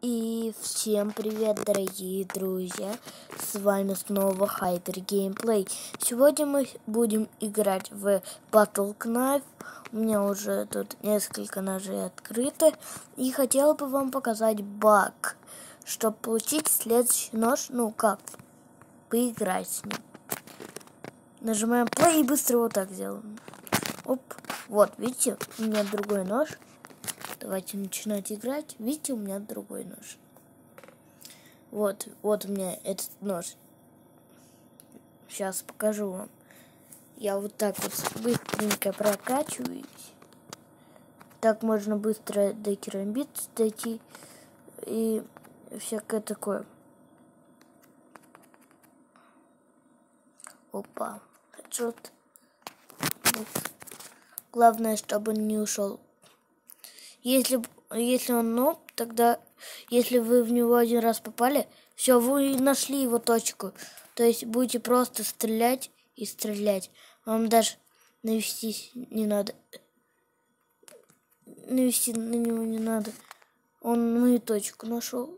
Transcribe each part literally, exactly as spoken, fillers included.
И всем привет, дорогие друзья! С вами снова Hyper Gameplay. Сегодня мы будем играть в Battle Knife. У меня уже тут несколько ножей открыто. И хотела бы вам показать баг, чтобы получить следующий нож. Ну как, поиграть с ним. Нажимаем play и быстро вот так делаем. Оп, вот, видите, у меня другой нож. Давайте начинать играть. Видите, у меня другой нож. Вот, вот у меня этот нож. Сейчас покажу вам. Я вот так вот быстренько прокачиваюсь. Так можно быстро до керамбит дойти. И всякое такое. Опа. Хедшот. Вот. Главное, чтобы он не ушел. Если, если он нуб, тогда, если вы в него один раз попали, все, вы нашли его точку. То есть будете просто стрелять и стрелять. Вам даже навестись не надо. Навести на него не надо. Он мою точку нашел.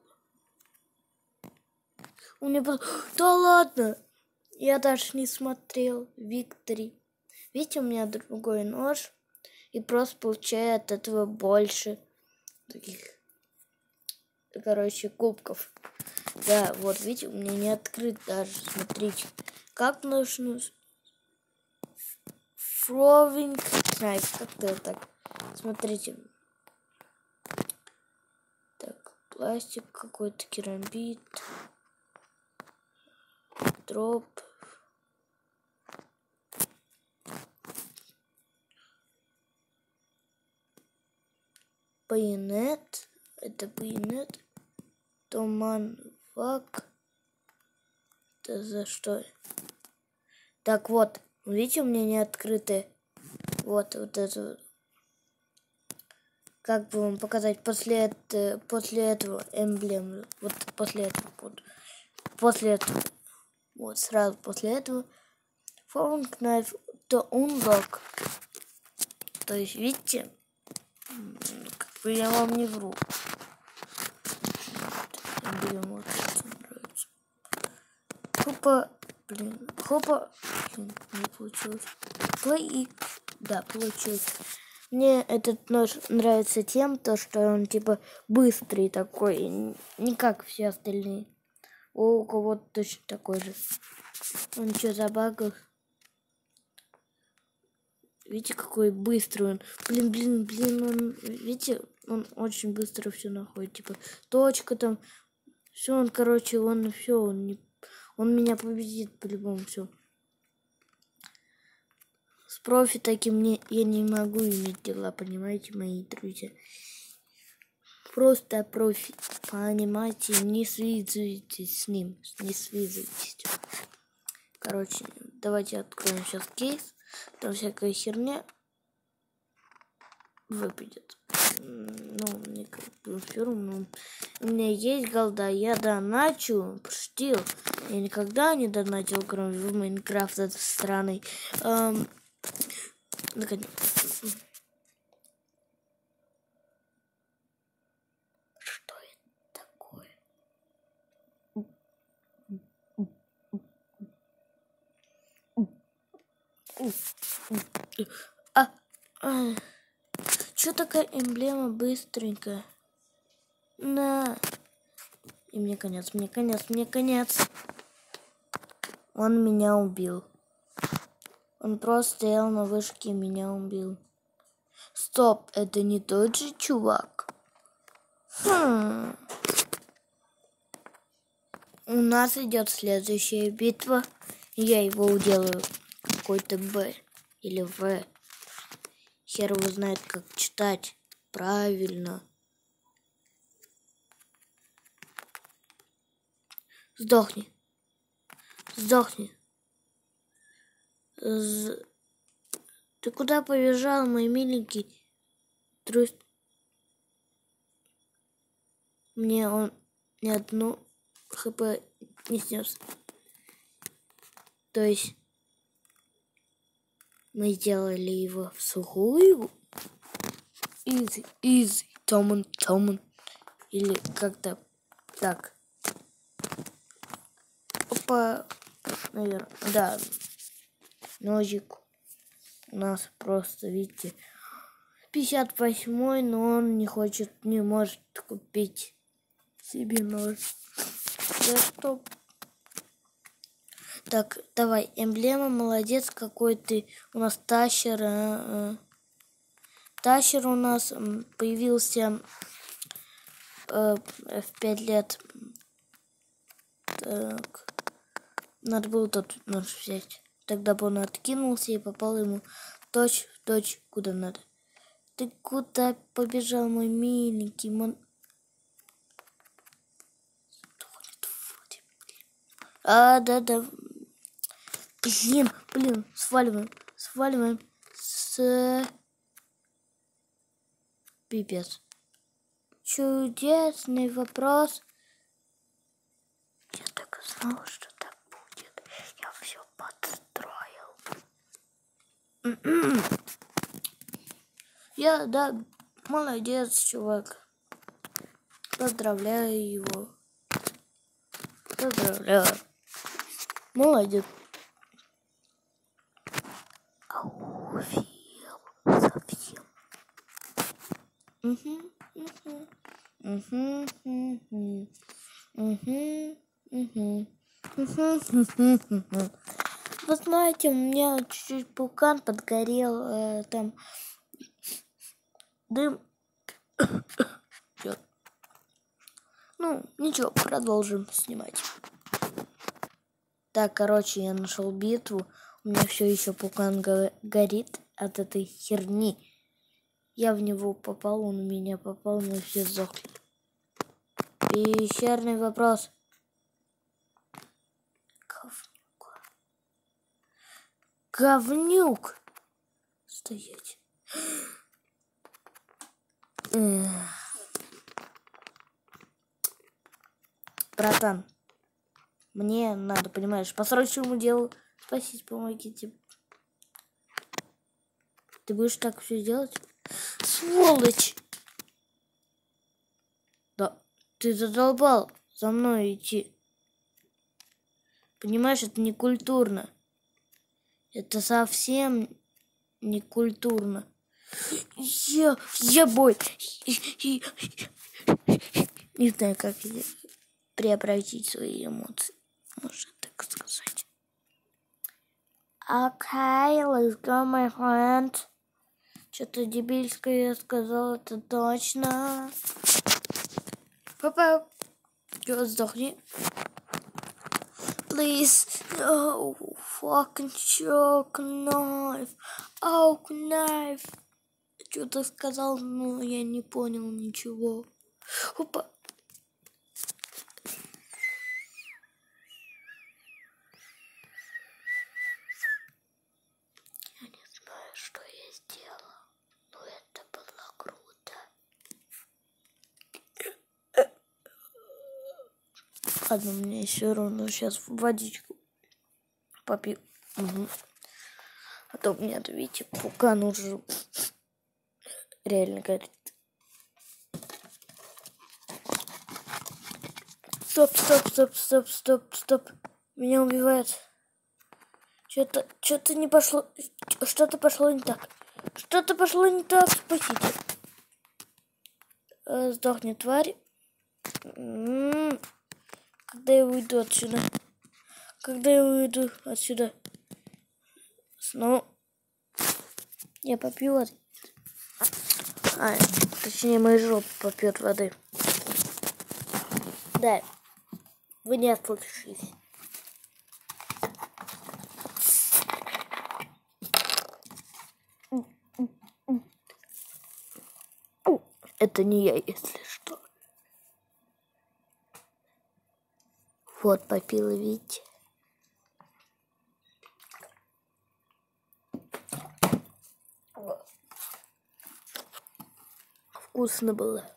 У меня был... Да ладно! Я даже не смотрел. Виктори. Видите, у меня другой нож. И просто получаю от этого больше таких, короче, кубков. Да, вот, видите, у меня не открыт даже. Смотрите, как нужно... Throwing knife, как-то так. Смотрите. Так, пластик какой-то, керамбит. Дроп. Байонет. Это байонет. Туман вак. Это за что? Так вот, видите, у меня не открытые. Вот, вот это вот. Как бы вам показать после, это, после этого эмблему. Вот после этого. Вот. После этого. Вот сразу после этого. Throwing knife to unlock. То есть, видите? Как бы я вам не вру. Эмблема очень нравится. Хопа. Блин. Хопа. Блин, не получилось. Плей. Да, получилось. Мне этот нож нравится тем, то, что он типа быстрый такой, не как все остальные. У кого-то точно такой же. Он что за багов? Видите, какой быстрый он. Блин, блин, блин, он, видите, он очень быстро все находит. Типа точка там. Все, он, короче, он все, он не, он меня победит по-любому, все. С профи таким не, я не могу иметь дела, понимаете, мои друзья. Просто профи, понимаете, не связывайтесь с ним, не связывайтесь. Короче, давайте откроем сейчас кейс, там всякая херня выпадет. Ну, мне как бы все равно. У меня есть голда, я доначу, пштил. Я никогда не донатил, кроме в Майнкрафт этой страны. Эм, наконец. Что это такое? А, а, что такая эмблема быстренькая? На. И мне конец, мне конец, мне конец. Он меня убил. Он просто стоял на вышке и меня убил. Стоп, это не тот же чувак. Хм. У нас идет следующая битва. Я его уделаю. Какой-то Б или В. Хер его знает, как читать правильно. Сдохни. Сдохни. З... Ты куда побежал, мой миленький друг? Мне он ни одну хп не снес. То есть мы сделали его в сухую. Изи, изи, томан, томан. Или как-то так. Опа. Наверное. Да. Ножик у нас просто, видите, пятьдесят восьмой, но он не хочет, не может купить себе нож. За что? Так, давай, эмблема, молодец, какой ты. У нас тащер. А, а. Тащер у нас появился э, в пять лет. Так. Надо было тот нож взять. Тогда бы он откинулся и попал ему точь в точь куда надо. Ты куда побежал, мой миленький мон... А, да-да. Блин, блин, сваливаем, сваливаем. С... Пипец. Чудесный вопрос. Я так и знал, что так будет. Я все подстроил. Я, да, молодец, чувак. Поздравляю его. Поздравляю. Молодец. Ауфил совсем. Угу, угу. Угу, угу. Угу, угу. Угу. Вы знаете, у меня чуть-чуть пукан подгорел, э, там дым. Ну, ничего, продолжим снимать. Так, короче, я нашел битву. У меня все еще пукан го- горит от этой херни. Я в него попал, он в меня попал, мы все сдохли. Пещерный вопрос. Говнюк. Говнюк. Стоять. Эх. Братан, мне надо, понимаешь, по срочному делу спасить, помогите. Ты будешь так все делать? Сволочь! Да, ты задолбал за мной идти. Понимаешь, это не культурно. Это совсем не культурно. Я, я бой. Не знаю, как преобразить свои эмоции, можно так сказать. Okay, let's go, my friend. Что-то дебильское я сказал, это точно. Папа, чё, сдохни. Please, no, fucking choke, knife, oh, knife. Что-то сказал, но я не понял ничего. Опа. Я не знаю, что я сделал, но это было круто. Ладно, мне все равно сейчас водичку попью. Угу. А то у меня, видите, пукан уже реально горит. Стоп, стоп, стоп, стоп, стоп, стоп. Меня убивает. Что-то, что-то не пошло. Что-то пошло не так. Что-то пошло не так. Спасите. Э, сдохни, тварь. М-м-м. Когда я уйду отсюда? Когда я уйду отсюда? Снова. Я попью воды. А, точнее, моя жопа попьет воды. Да. Вы не ослышались. Это не я, если что. Вот, попила, видите? Вкусно было.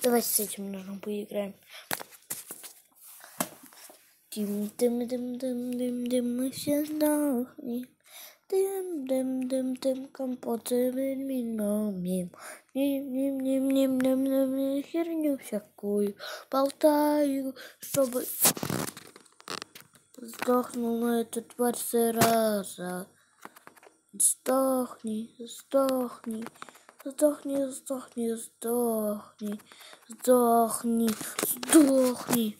Давай с этим нужно поиграем. Дым-дым-дым-дым-дым-дым, мы все сдохнем. Дым-дым-дым-дым, компот мим мим Ним-ним-ним-ним-ним-ним, херню всякую болтаю, чтобы сдохнула эта тварь сразу. Сдохни, сдохни, сдохни, сдохни, сдохни, сдохни, сдохни.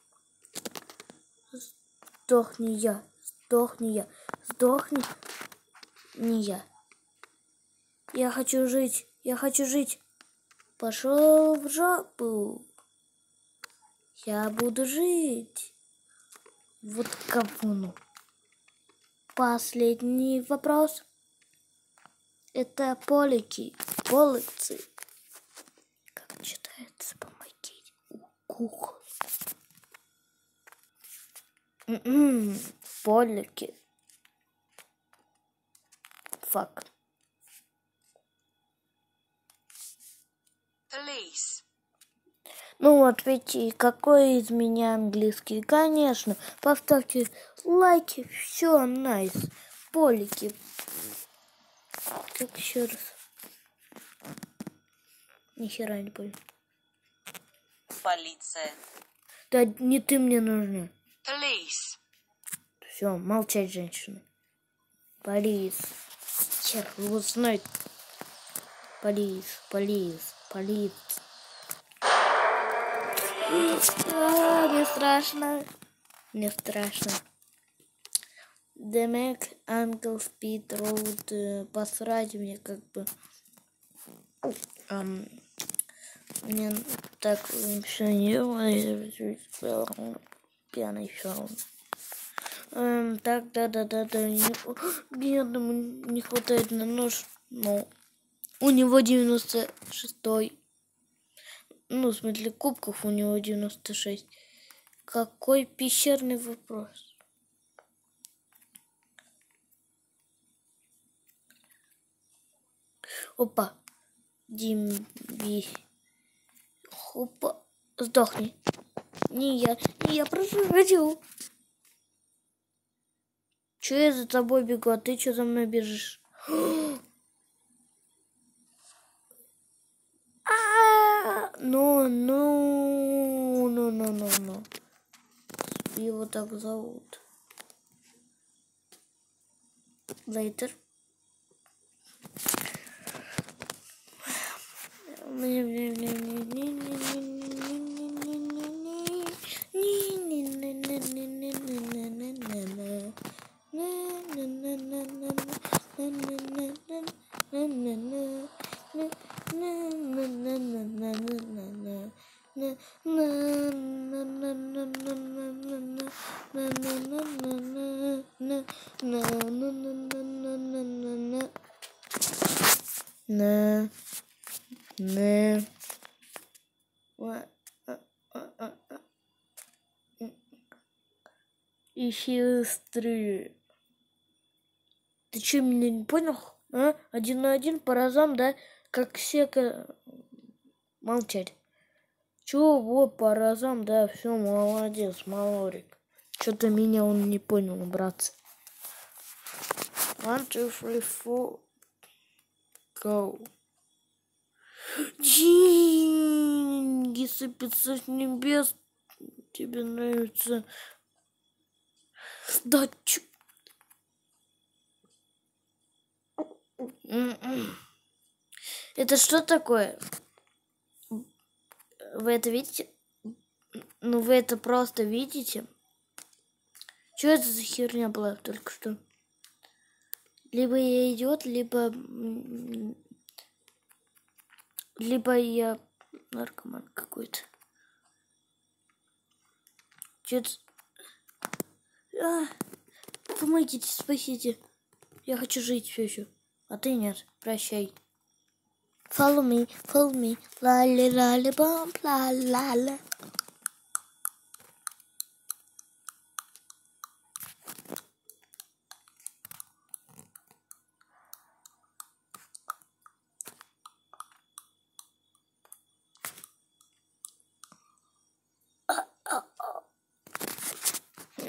Сдохни я, сдохни я, сдохни не я. Я хочу жить, я хочу жить. Пошел в жопу. Я буду жить. Вот говно. Последний вопрос. Это полики, полицы. Как читается, помогите. Кух. М-м, полики. Факт. Police. Ну вот, видите, какой из меня английский. Конечно, поставьте лайки, все, найс. Полики. Так, еще раз. Ни хера не понял. Полиция. Да не ты мне нужна. Police. Все, молчать, женщина. Полис. Черт, его знает. Полис, полис, полис. А, мне страшно. Мне страшно. Демек, Ангел, Спид, Роуд, посрать мне как бы. Um, мне так все не пьяный все равно. Um, так, да, да, да, да. Бедному не хватает на нож. Но у него девяносто шестой. Ну, в смысле, кубков у него девяносто шесть. Какой пещерный вопрос? Опа. Димби. Опа. Сдохни. Не я. Не я просто хочу. Че я за тобой бегу, а ты что за мной бежишь? Ну, ну, ну, ну, ну, ну. Его так зовут. Later. На, на, ищи сестры. Ты что, меня не понял? А? Один на один по разам, да? Как сека. Молчать. Чего, вот по разам, да, все, молодец, малорик. Что-то меня он не понял, братцы. One, two, three, four. Go. Деньги сыпятся с небес. Тебе нравится? Да чё? Это что такое? Вы это видите? Ну вы это просто видите? Что это за херня была только что? Либо я идиот, либо... Либо я наркоман какой-то. Что-то... А, помогите, спасите. Я хочу жить все еще. А ты нет. Прощай. Follow me, follow me. Ла-ля-ля-ля-бам, ла-ла-ла.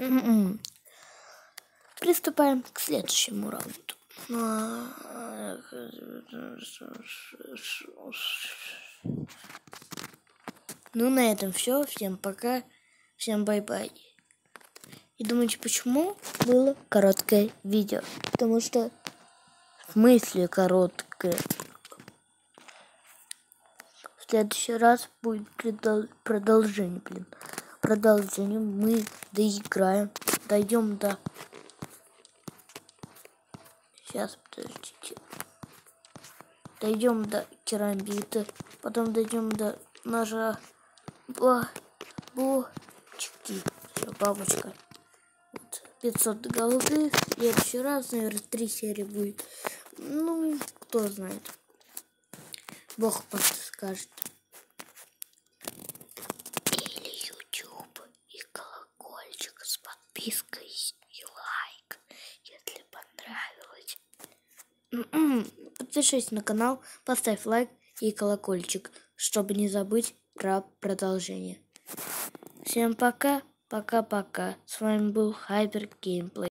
Приступаем к следующему раунду. Ну, на этом все. Всем пока. Всем бай-бай. И думаете, почему было короткое видео? Потому что в смысле короткое. В следующий раз будет продолжение, блин. Продолжение. Мы доиграем. Дойдем до... Сейчас, подождите. Дойдем до керамбита. Потом дойдем до ножа. Бабочки. Все, бабочка. Вот. пятьсот голды. В следующий раз, наверное, три серии будет. Ну, кто знает. Бог подскажет. Или YouTube и колокольчик с подпиской и лайк, если понравилось. Подпишись на канал, поставь лайк и колокольчик, чтобы не забыть про продолжение. Всем пока, пока-пока. С вами был Hyper Gameplay.